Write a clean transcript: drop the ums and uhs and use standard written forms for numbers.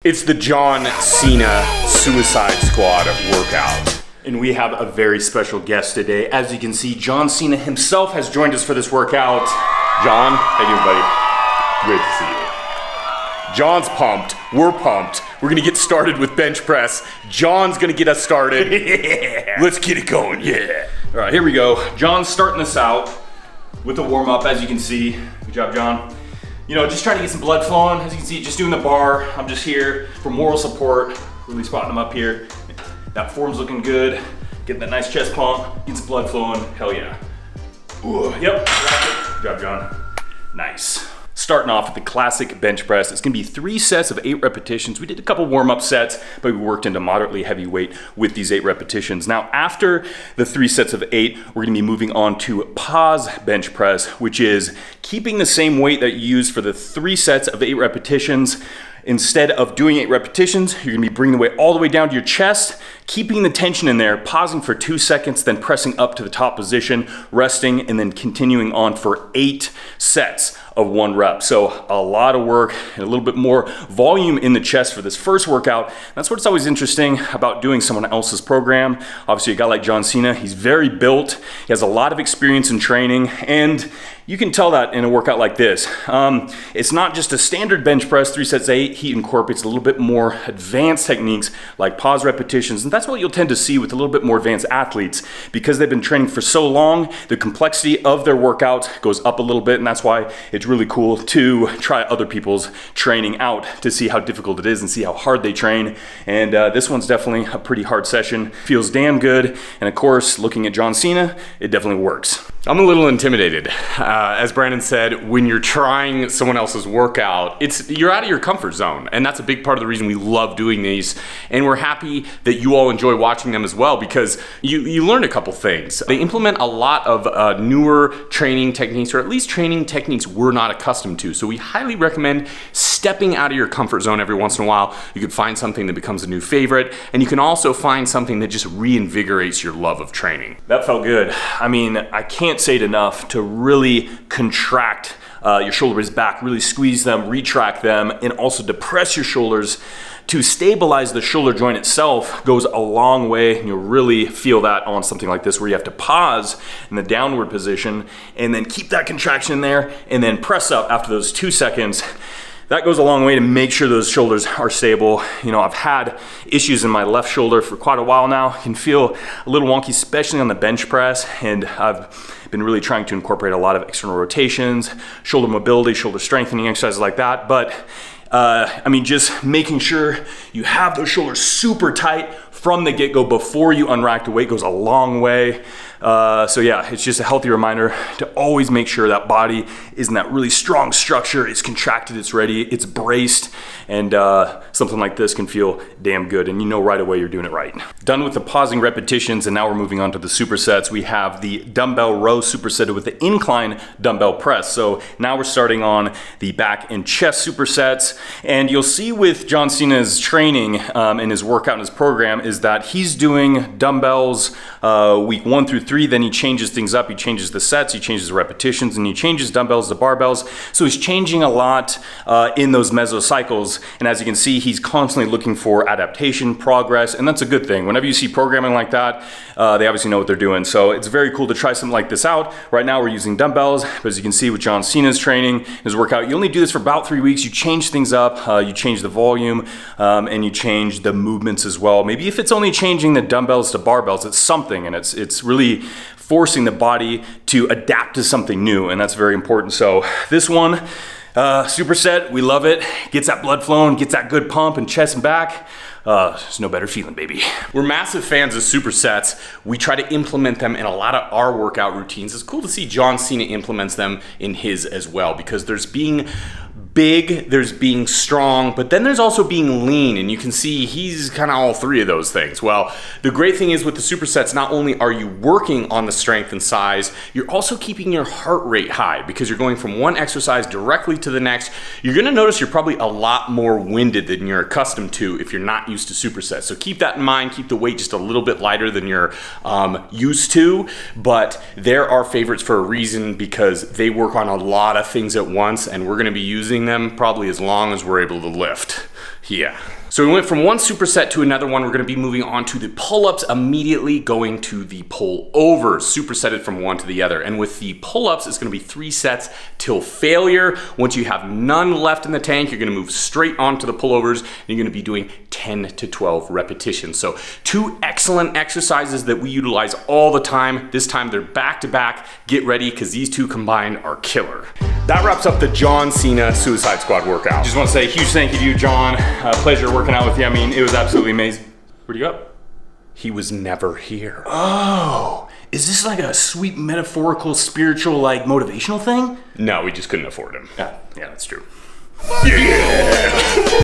It's the John Cena Suicide Squad workout. And we have a very special guest today. As you can see, John Cena himself has joined us for this workout. John, how you doing, buddy? Great to see you. John's pumped, we're pumped. We're gonna get started with bench press. John's gonna get us started. Yeah. Let's get it going, yeah. All right, here we go. John's starting us out with a warm up, as you can see. Good job, John. You know, just trying to get some blood flowing. As you can see, just doing the bar. I'm just here for moral support, really spotting them up here. That form's looking good. Getting that nice chest pump, getting some blood flowing, hell yeah. Ooh, yep, good job, John. Nice. Starting off with the classic bench press. It's gonna be 3 sets of 8 repetitions. We did a couple warm-up sets, but we worked into moderately heavy weight with these 8 repetitions. Now, after the 3 sets of 8, we're gonna be moving on to pause bench press, which is keeping the same weight that you used for the 3 sets of 8 repetitions. Instead of doing 8 repetitions, you're gonna be bringing the weight all the way down to your chest, keeping the tension in there, pausing for 2 seconds, then pressing up to the top position, resting, and then continuing on for 8 sets of 1 rep. So a lot of work and a little bit more volume in the chest for this first workout. That's what's always interesting about doing someone else's program. Obviously a guy like John Cena, he's very built, he has a lot of experience in training, and you can tell that in a workout like this. It's not just a standard bench press, 3 sets of 8, he incorporates a little bit more advanced techniques like pause repetitions, and that's what you'll tend to see with a little bit more advanced athletes. Because they've been training for so long, the complexity of their workout goes up a little bit, and that's why it's really cool to try other people's training out to see how difficult it is and see how hard they train. And this one's definitely a pretty hard session. Feels damn good, and of course, looking at John Cena, it definitely works. I'm a little intimidated. As Brandon said, when you're trying someone else's workout, you're out of your comfort zone, and that's a big part of the reason we love doing these. And we're happy that you all enjoy watching them as well, because you learn a couple things. They implement a lot of newer training techniques, or at least training techniques we're not accustomed to. So we highly recommend stepping out of your comfort zone every once in a while. You can find something that becomes a new favorite, and you can also find something that just reinvigorates your love of training. That felt good. I mean, I can't say it enough to really contract your shoulder blades back, really squeeze them, retract them, and also depress your shoulders to stabilize the shoulder joint itself goes a long way, and you'll really feel that on something like this where you have to pause in the downward position and then keep that contraction in there and then press up after those 2 seconds. That goes a long way to make sure those shoulders are stable. You know, I've had issues in my left shoulder for quite a while now. It can feel a little wonky, especially on the bench press, and I've been really trying to incorporate a lot of external rotations, shoulder mobility, shoulder strengthening exercises like that. But I mean, just making sure you have those shoulders super tight from the get-go before you unrack the weight goes a long way. So yeah, it's just a healthy reminder to always make sure that body is in that really strong structure, it's contracted, it's ready, it's braced, and something like this can feel damn good, and you know right away you're doing it right. Done with the pausing repetitions, and now we're moving on to the supersets. We have the dumbbell row superset with the incline dumbbell press. So now we're starting on the back and chest supersets, and you'll see with John Cena's training in his workout and his program is that he's doing dumbbells week 1 through 3, then he changes things up, he changes the sets, he changes the repetitions, and he changes dumbbells to barbells. So he's changing a lot in those mesocycles, and as you can see, he's constantly looking for adaptation, progress, and that's a good thing. Whenever you see programming like that, they obviously know what they're doing. So it's very cool to try something like this out. Right now we're using dumbbells, but as you can see with John Cena's training, his workout, you only do this for about 3 weeks, you change things up, you change the volume, and you change the movements as well. Maybe if it's only changing the dumbbells to barbells, it's something, and it's really forcing the body to adapt to something new, and that's very important. So this one, superset, we love it. Gets that blood flowing, gets that good pump in chest and back. There's no better feeling, baby. We're massive fans of supersets. We try to implement them in a lot of our workout routines. It's cool to see John Cena implements them in his as well, because there's being big, there's being strong, but then there's also being lean, and you can see he's kind of all 3 of those things. Well, the great thing is with the supersets, not only are you working on the strength and size, you're also keeping your heart rate high, because you're going from one exercise directly to the next. You're gonna notice you're probably a lot more winded than you're accustomed to if you're not used to supersets. So keep that in mind, keep the weight just a little bit lighter than you're used to, but they're our favorites for a reason, because they work on a lot of things at once, and we're gonna be using them probably as long as we're able to lift. Yeah. So we went from one superset to another one. We're gonna be moving on to the pull-ups immediately, going to the pull-overs, supersetted from one to the other. And with the pull-ups, it's gonna be 3 sets till failure. Once you have none left in the tank, you're gonna move straight onto the pullovers, and you're gonna be doing 10 to 12 repetitions. So 2 excellent exercises that we utilize all the time. This time they're back-to-back. Get ready, because these 2 combined are killer. That wraps up the John Cena Suicide Squad workout. Just want to say a huge thank you to you, John. Pleasure working out with you. I mean, it was absolutely amazing. Where'd you go? He was never here. Oh, is this like a sweet metaphorical, spiritual, like motivational thing? No, we just couldn't afford him. Yeah, that's true. Yeah.